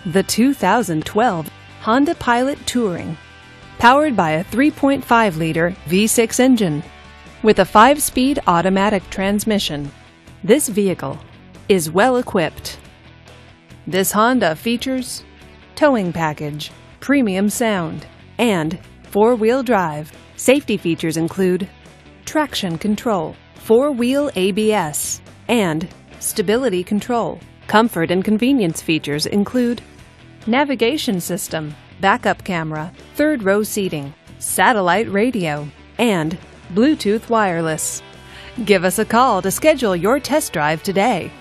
The 2012 Honda Pilot Touring. Powered by a 3.5-liter V6 engine with a 5-speed automatic transmission, this vehicle is well equipped. This Honda features towing package, premium sound, and 4-wheel drive. Safety features include traction control, 4-wheel ABS, and stability control. Comfort and convenience features include navigation system, backup camera, third-row seating, satellite radio, and Bluetooth wireless. Give us a call to schedule your test drive today.